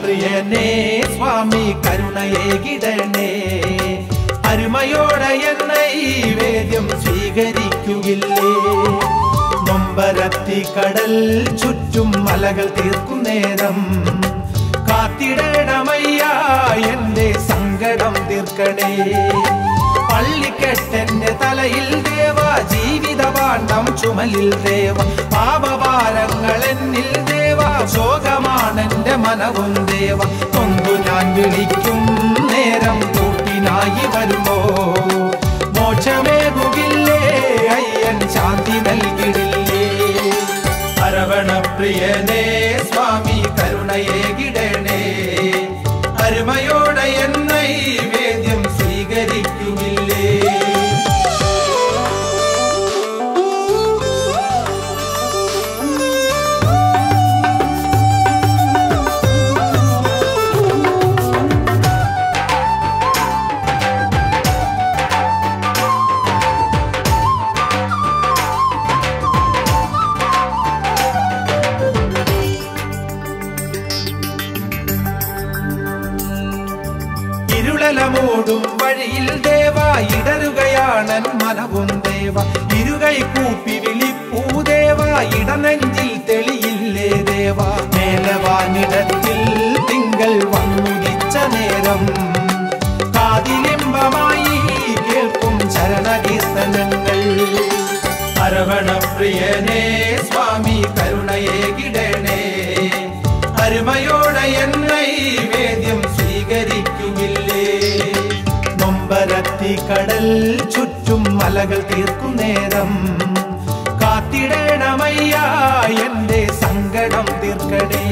പ്രിയനേ സ്വാമി കരുണയേകിടണേ അരുമയോടെ നൈവേദ്യം സ്വീകരിക്കുകില്ലേ നൊമ്പരത്തി കടൽ ചുറ്റും മലകൾ തീർക്കുന്നേരം കാത്തിടണമയ്യ എന്റെ സങ്കടം തീർക്കണേ പള്ളിക്കെട്ടെന്റെ തലയിൽ ദേവ ജീവിതപാണ്ഡം ചുമലിൽ ദേവ പാപഭാരങ്ങൾ എന്നിൽ ദേവ ശോകമാണെന്റെ മനവും ദേവ കൊണ്ടു ഞാൻ വിളിക്കും നേരം കൂട്ടിനായി വരുമോ മോക്ഷമേകുകില്ലേ അയ്യൻ ശാന്തി നൽകിടില്ലേ അരവണ പ്രിയനേ സ്വാമി കരുണയേകിടണേ അരുമയോടെ നൈവേദ്യം സ്വീകരിക്കുകില്ലേ മൂടും വഴിയിൽ ദേവ ഇടറുകയാണൻ മനവും ദേവ ഇരുകൈ കൂപ്പി വിളിപ്പൂ ദേവ ഇടനെഞ്ചിൽ തെളിയില്ലേ ദേവ മേലവാനിടത്തിൽ തിങ്കൾ വന്നുദിച്ച നേരം കാതിലിമ്പമായി കേൾക്കും ചരണകീർത്തനങ്ങൾ അരവണ പ്രിയനേ സ്വാമി കരുണയേകിടണേ അരുമയോടെ നൈവേദ്യം സ്വീകരിക്കുകില്ലേ നൊമ്പരത്തി കടൽ ചുറ്റും മലകൾ തീർക്കുന്നേരം കാത്തിടണമയ്യ എന്റെ സങ്കടം തീർക്കണേ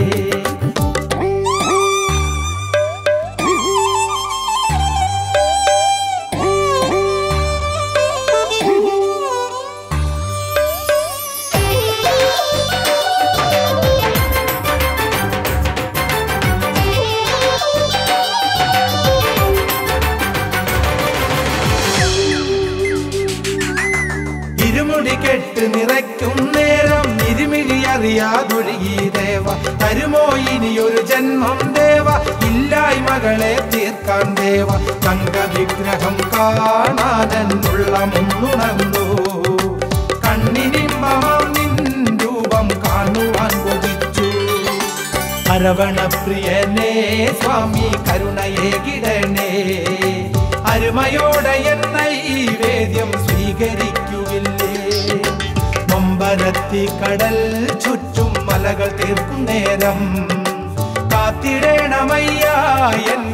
കെട്ട് നിറയ്ക്കും നേരം ഇരുമിഴി അറിയാതൊഴുകി ദേവ തരുമോ ഇനിയൊരു ജന്മം ദേവ ഇല്ലായ്മകളെ തീർക്കാൻ ദേവ തങ്കവിഗ്രഹം കാണാനെന്നുള്ള മുന്നുണർന്നു കണ്ണിനിമ്പമാം നിൻ രൂപം കാണുവാൻ കൊതിച്ചു അരവണ പ്രിയനേ സ്വാമി കരുണയേകിടണേ അരുമയോടെ നൈവേദ്യം സ്വീകരിക്കുകില്ലേ നൊമ്പരത്തി കടൽ ചുറ്റും മലകൾ തീർക്കുന്നേരം കാത്തിടണമയ്യ